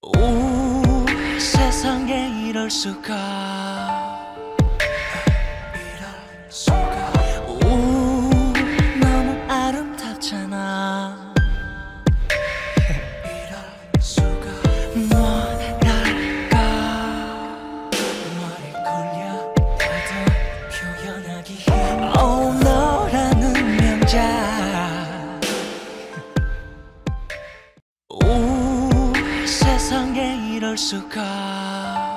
오, 세상에 이럴 수가. 오, 너무 아름답잖아. 뭐랄까, 머리 굴려 다도 표현하기 힘들어. 너라는 명작. 오, 세상에 이럴 수가.